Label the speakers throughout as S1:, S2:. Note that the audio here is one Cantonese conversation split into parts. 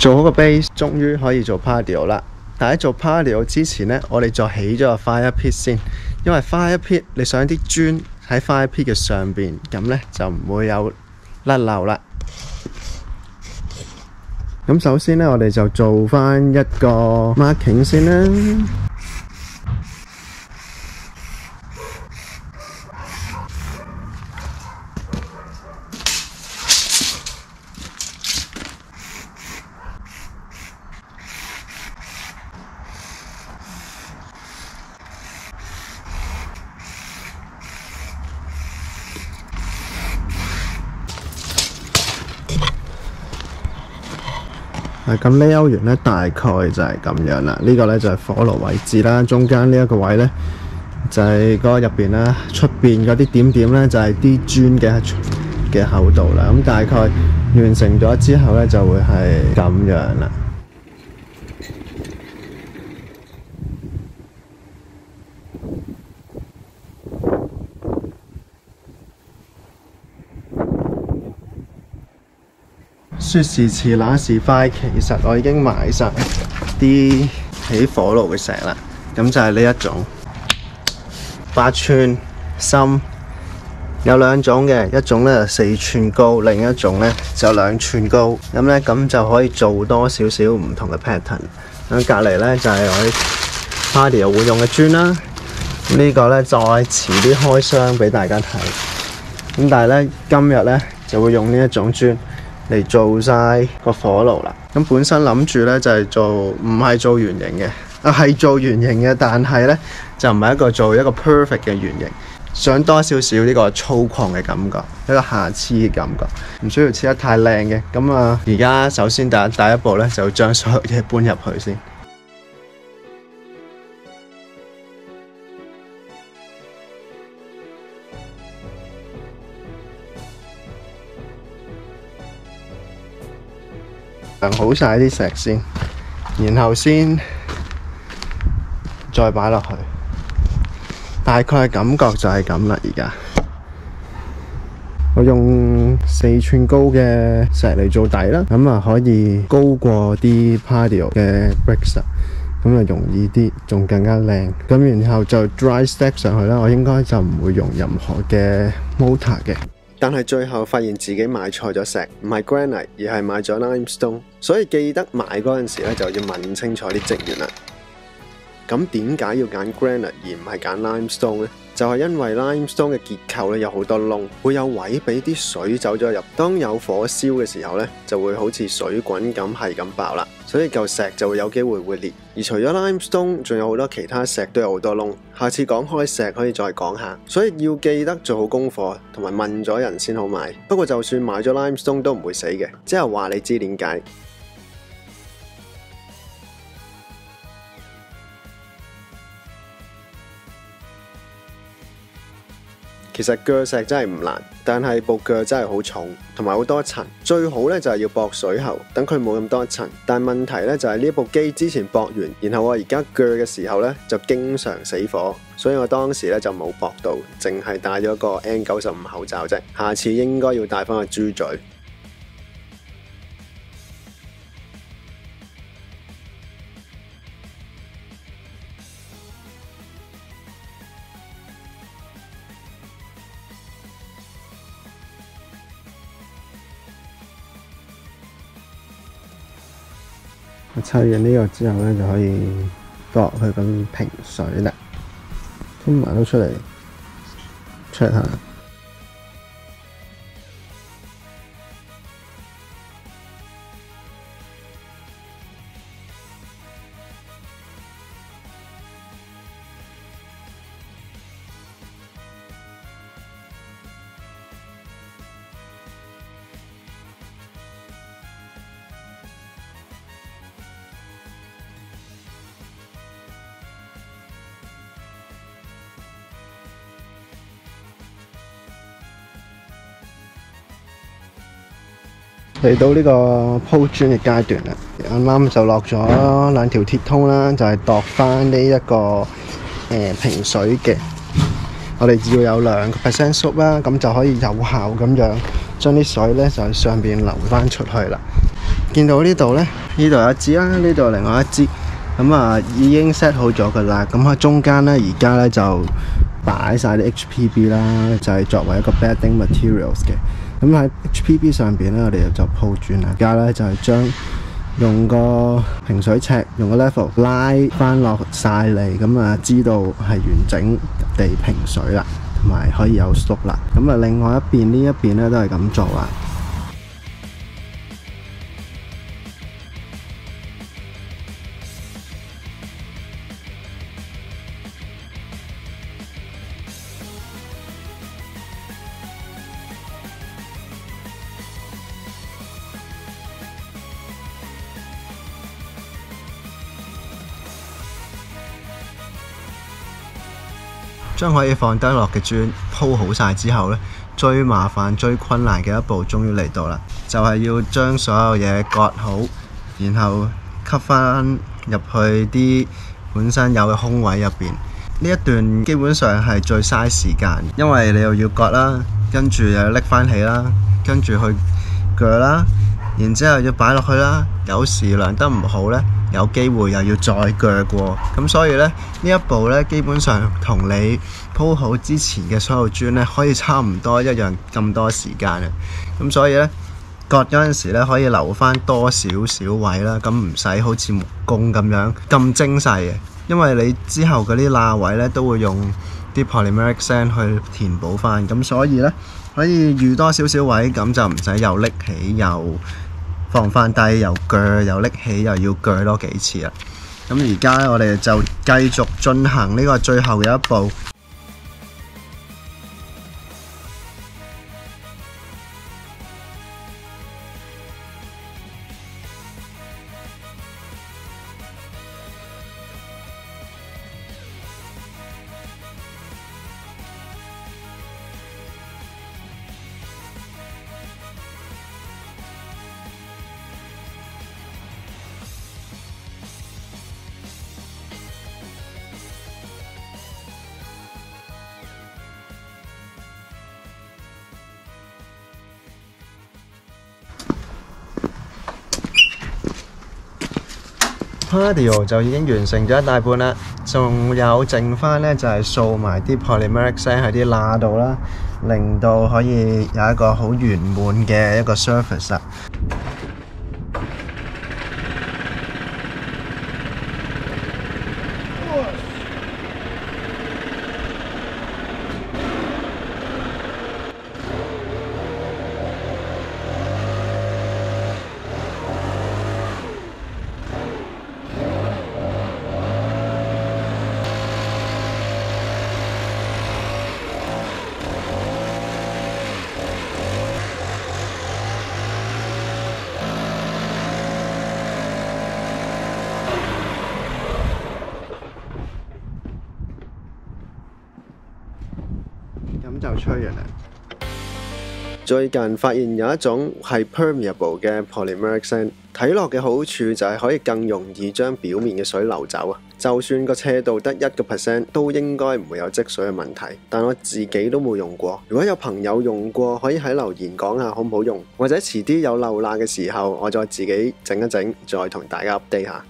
S1: 做好個 base， 終於可以做 patio 啦。但喺做 patio 之前呢，我哋再起咗個 fire pit 先，因為 fire pit 你想啲磚喺 fire pit 嘅上邊，咁呢就唔會有甩漏啦。咁首先呢，我哋就做翻一個 marking 先啦。咁layout完呢，大概就係咁樣啦。呢個呢就係火爐位置啦，中間呢一個位呢，就係嗰個入邊啦，出邊嗰啲點點呢，就係啲磚嘅厚度啦。咁大概完成咗之後呢，就會係咁樣啦。說時遲那時快，其實我已經買晒啲起火爐嘅石啦。咁就係呢一種8寸深，有兩種嘅，一種呢就4寸高，另一種呢就2寸高。咁就可以做多少少唔同嘅 pattern。咁隔離呢就係我啲 patio 會用嘅磚啦。呢個呢再遲啲開箱俾大家睇。咁但係呢，今日呢就會用呢一種磚嚟做晒個火爐啦。咁本身諗住呢就係唔係做圓形嘅，係做圓形嘅，但係呢就唔係做一個 perfect 嘅圓形，想多少少呢個粗獷嘅感覺，一個瑕疵嘅感覺，唔需要切得太靚嘅。咁而家首先第一步呢，就將所有嘢搬入去先。好晒啲石先，然後先再擺落去。大概感覺就係咁啦。而家我用4寸高嘅石嚟做底啦，咁可以高過啲 patio 嘅 bricks， 咁容易啲，仲更加靚。咁然後就 dry stack 上去啦。我應該就唔會用任何嘅 mortar 嘅。但係最後發現自己買錯咗石，唔係 granite 而係買咗 limestone， 所以記得買嗰陣時咧就要問清楚啲職員啦。咁點解要揀 granite 而唔係揀 limestone 呢？就係因為 limestone 嘅結構咧有好多窿，會有位俾啲水走咗入。當有火燒嘅時候咧，就會好似水滾咁係咁爆啦，所以嚿石就會有機會裂。而除咗 limestone， 仲有好多其他石都有好多窿。下次講開石可以再講下，所以要記得做好功課，同埋問咗人先好買。不過就算買咗 limestone 都唔會死嘅，即係話你知點解。其實鋸石真係唔難，但係部鋸真係好重，同埋好多塵。最好咧就係要駁水喉，等佢冇咁多塵。但係問題咧就係呢部機之前駁完，然後我而家鋸嘅時候咧就經常死火，所以我當時咧就冇駁到，淨係戴咗個 N95 口罩啫。下次應該要戴翻個豬嘴。我砌完呢個之後咧，就可以駁佢咁平水啦，吞埋都出嚟 check 下。嚟到呢個鋪磚嘅階段啦，啱啱就落咗2條鐵通啦，就係度翻呢一個平水嘅。我哋要有2% slope啦，咁就可以有效咁樣將啲水咧就喺上邊流翻出去啦。 見到呢度呢，呢度有一支啦，呢度另外一支，咁啊已經 set 好咗噶啦。咁喺中間呢，而家呢就擺晒啲 HPB 啦，就係作為一個 bedding materials 嘅。咁喺 HPB 上邊呢，我哋就鋪磚啦。而家呢就係將用個平水尺，用個 level 拉翻落晒嚟，咁啊知道係完整地平水啦，同埋可以有 slope 啦。咁啊另外一邊呢一邊呢都係咁做啦。將可以放低落嘅磚鋪好晒之後呢，最麻煩、最困難嘅一步終於嚟到啦，就係要將所有嘢割好，然後吸翻入去啲本身有嘅空位入邊。呢一段基本上係最嘥時間，因為你又要割啦，跟住又要拎翻起啦，跟住去鋸啦，然之後要擺落去啦。有時量得唔好呢，有機會又要再鋸過，咁所以呢，呢一步呢，基本上同你鋪好之前嘅所有磚呢，可以差唔多一樣咁多時間啊。咁所以呢，割嗰陣時呢，可以留翻多少少位啦，咁唔使好似木工咁樣咁精細嘅，因為你之後嗰啲罅位呢，都會用啲 polymeric sand 去填補翻，咁所以呢，可以預多少少位，咁就唔使又拎起又放翻低，又鋸又拎起，又要鋸多幾次啦。咁而家我哋就繼續進行呢個最後嘅一步。Patio 就已經完成咗一大半啦，仲有剩翻呢，就係掃埋啲 polymeric sand 喺啲罅度啦，令到可以有一個好圓滿嘅一個 surface 啦。咁就吹完啦。最近發現有一種係 permeable 嘅 polymeric sand， 睇落嘅好處就係可以更容易將表面嘅水流走啊。就算個斜度得1%，都應該唔會有積水嘅問題。但我自己都冇用過。如果有朋友用過，可以喺留言講下好唔好用，或者遲啲有漏罅嘅時候，我再自己整一整，再同大家 update 下。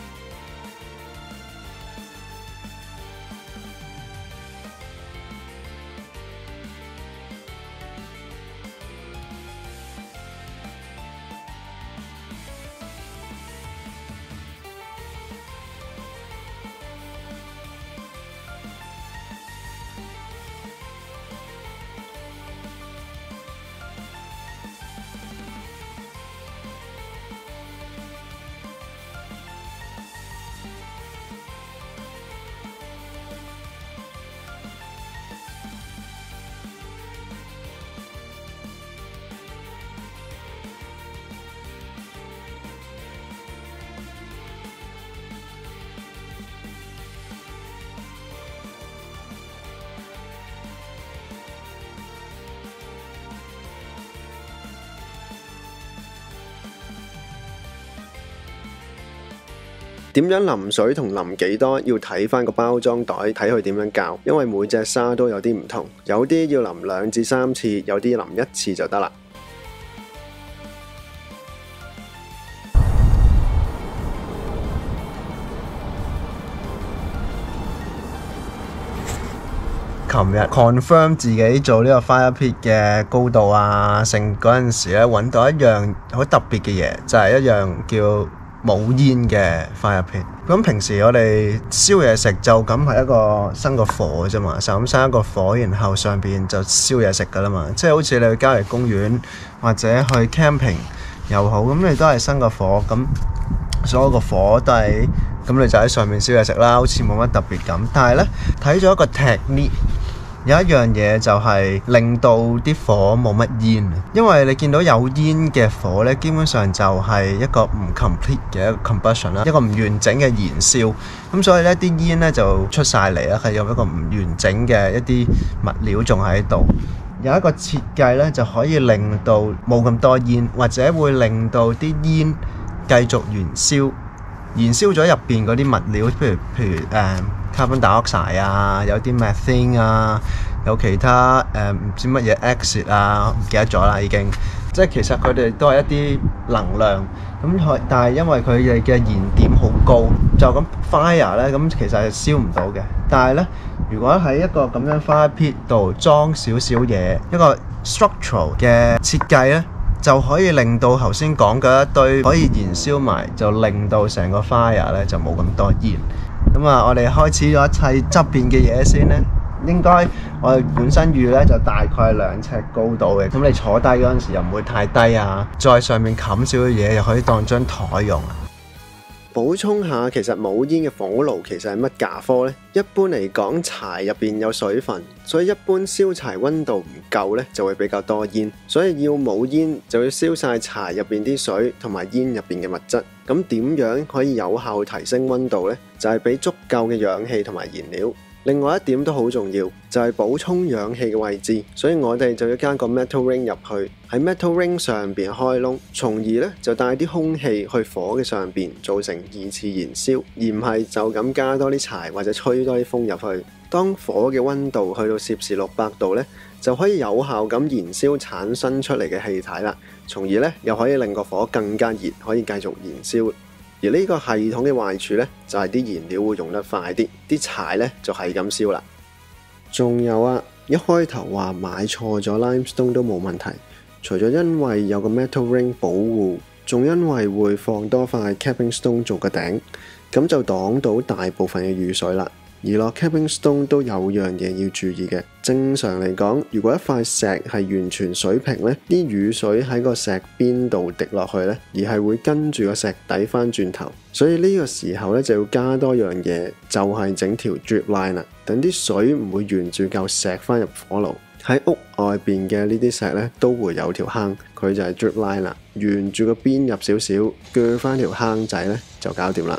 S1: 點樣淋水同淋幾多要睇翻個包裝袋，睇佢點樣校，因為每隻沙都有啲唔同，有啲要淋2至3次，有啲淋1次就得啦。 琴日 confirm 自己做呢個 fire pit 嘅高度啊，剩嗰陣時咧揾到一樣好特別嘅嘢，就係一樣叫冇煙嘅 fire pit。咁平時我哋燒嘢食就咁係一個生個火啫嘛，就咁生一個火，然後上邊就燒嘢食噶啦嘛。即係好似你去郊野公園或者去 camping 又好，咁你都係生個火，咁所有個火都係咁，你就喺上面燒嘢食啦，好似冇乜特別咁。但係呢，睇咗一個 technique。有一樣嘢就係令到啲火冇乜煙，因為你見到有煙嘅火呢，基本上就係一個唔 complete 嘅一個 combustion 啦，一個唔完整嘅燃燒。咁所以呢啲煙呢就出晒嚟啦，係有一個唔完整嘅一啲物料仲喺度。有一個設計呢，就可以令到冇咁多煙，或者會令到啲煙繼續燃燒。燃燒咗入邊嗰啲物料，譬如carbon dioxide 啊，有啲 methane 啊，有其他唔知乜嘢 exit 啊，唔記得咗啦已經。即係其實佢哋都係一啲能量，咁但係因為佢哋嘅燃點好高，就咁 fire 咧，咁其實係燒唔到嘅。但係咧，如果喺一個咁樣 fire pit 度裝少少嘢，一個 structural 嘅設計咧，就可以令到頭先講嘅一堆可以燃燒埋，就令到成個 fire 咧就冇咁多煙。咁啊，我哋開始咗一切側邊嘅嘢先呢。應該我哋本身預咧就大概2尺高度嘅，咁你坐低嗰陣時又唔會太低啊，再上面冚少少嘢又可以當張台用。補充下，其實冇煙嘅火爐其實係乜架科呢？一般嚟講，柴入邊有水分，所以一般燒柴溫度唔夠呢就會比較多煙。所以要冇煙就要燒晒柴入邊啲水同埋煙入邊嘅物質。咁點樣可以有效提升溫度呢？就係俾足夠嘅氧氣同埋燃料。另外一點都好重要，就係補充氧氣嘅位置，所以我哋就要加個 metal ring 入去，喺 metal ring 上邊開窿，從而咧就帶啲空氣去火嘅上邊，造成二次燃燒，而唔係就咁加多啲柴或者吹多啲風入去。當火嘅溫度去到攝氏600度咧，就可以有效咁燃燒產生出嚟嘅氣體啦，從而咧又可以令個火更加熱，可以繼續燃燒。而呢個系統嘅壞處呢，就係啲燃料會用得快啲，啲柴呢就係咁燒啦。仲有啊，一開頭話買錯咗 limestone 都冇問題，除咗因為有個 metal ring 保護，仲因為會放多塊 capping stone 做個頂，咁就擋到大部分嘅雨水啦。而落 capping stone 都有樣嘢要注意嘅。正常嚟講，如果一塊石係完全水平呢，啲雨水喺個石邊度滴落去呢，而係會跟住個石底翻轉頭。所以呢個時候呢，就要加多樣嘢，就係整條 drip line 啦，等啲水唔會沿住嚿石翻入火爐。喺屋外邊嘅呢啲石呢，都會有條坑，佢就係 drip line 啦，沿住個邊入少少，鋸翻條坑仔呢，就搞掂啦。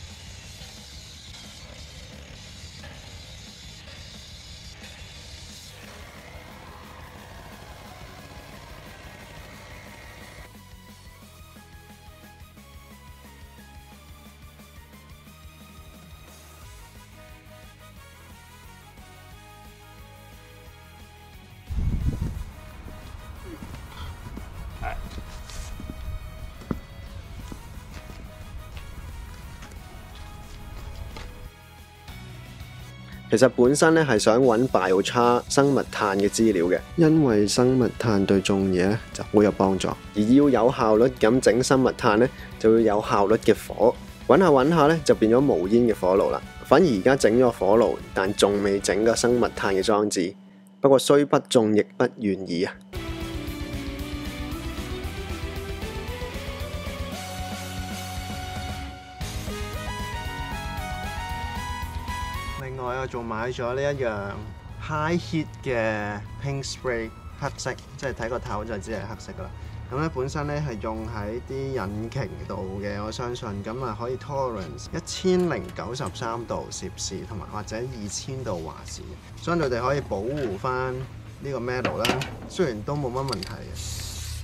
S1: 其實本身咧係想揾 biochar 生物炭嘅資料嘅，因為生物炭對種嘢咧就好有幫助。而要有效率咁整生物炭咧，就要有效率嘅火。揾下揾下咧，就變咗無煙嘅火爐啦。反而而家整咗火爐，但仲未整個生物炭嘅裝置。不過雖不中，亦不願意啊！另外我仲買咗呢一樣 High Heat 嘅 Paint Spray 黑色，即係睇個頭就知係黑色噶啦。咁咧本身咧係用喺啲引擎度嘅，我相信咁啊可以 tolerance 1093度攝氏同埋或者2000度華氏，相對地可以保護翻呢個 metal 啦。雖然都冇乜問題嘅，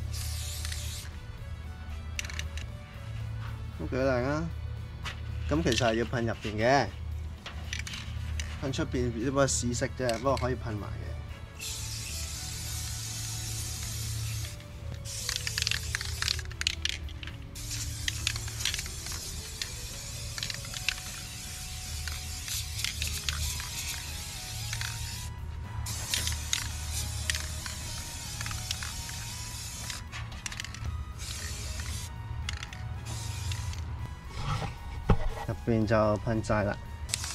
S1: 都幾靚啊！咁其實係要噴入邊嘅。噴出邊只不過試色啫，不過可以噴埋嘅。 入邊就噴晒啦。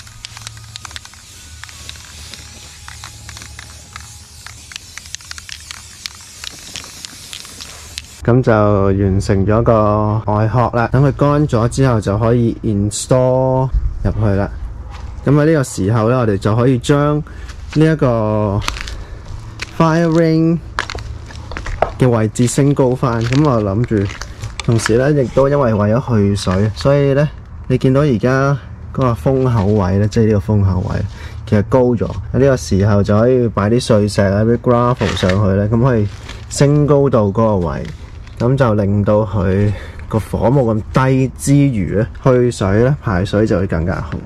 S1: 咁就完成咗個外殼啦。等佢乾咗之後就可以 install 入去啦。咁喺呢個時候呢，我哋就可以將呢一個 fire ring 嘅位置升高翻。咁我諗住，同時呢，亦都因為咗去水，所以呢，你見到而家嗰個風口位呢，即係呢個風口位，其實高咗。喺呢個時候就可以擺啲碎石啊、啲 gravel 上去呢，咁可以升高到嗰個位。咁就令到佢個火冇咁低之餘咧，去水咧排水就會更加好。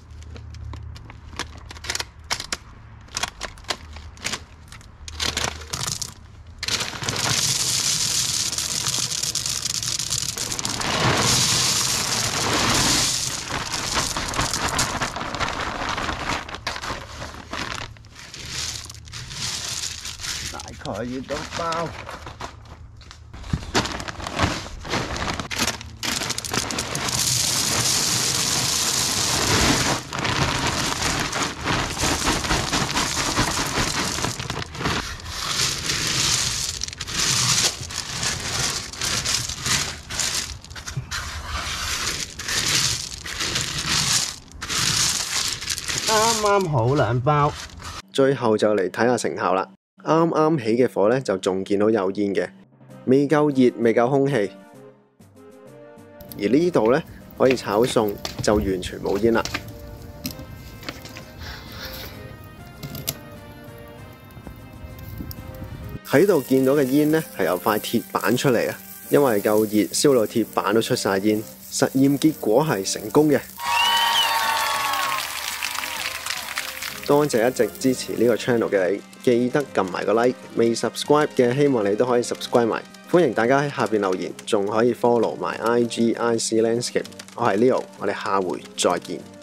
S1: 大概要到包。啱啱好2包，最後就嚟睇下成效啦。啱啱起嘅火呢，就仲見到有煙嘅，未夠熱，未夠空氣。而呢度呢，可以炒餸，就完全冇煙啦。喺度見到嘅煙呢，係由塊鐵板出嚟啊，因為夠熱，燒到鐵板都出晒煙。實驗結果係成功嘅。多謝一直支持呢個 channel 嘅你，記得撳埋個 like， 未 subscribe 嘅希望你都可以 subscribe 埋。歡迎大家喺下邊留言，仲可以 follow 埋 IG IC Landscape。我係 Leo，我哋下回再見。